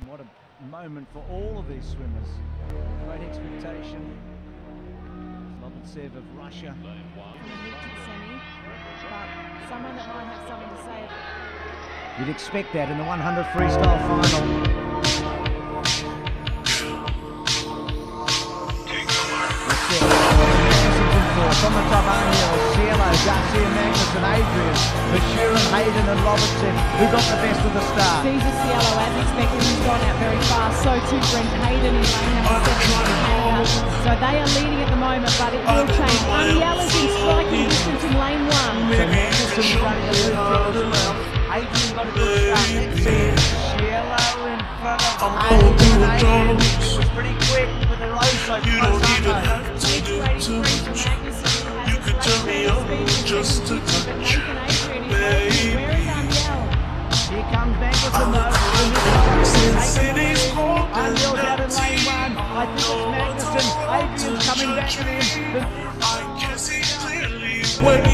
what a moment for all of these swimmers. Great expectation. Lobotsev of Russia. But someone that might have something to say. You'd expect that in the 100 freestyle final. From the top O'Neill, Cielo, Garcia, Magnussen, Adrian, Bashurin, Hayden and Lobotsev, who got the best of the start. Caesar Cielo, as expected, he's gone out very fast. So too Brent Hayden in lane number 7. So they are leading at the moment, but it will change. Aniel is in striking distance in lane 1. So Magnussen is running a little bit as well. Adrian got a good start. Let's see Cielo in front of Adrian. It was pretty quick with the low so You could turn me on just a touch, baby. Here comes Magnussen though. Aniel's out in lane 1. I think it's Magnussen. Adrian's coming back at him. I can see clearly when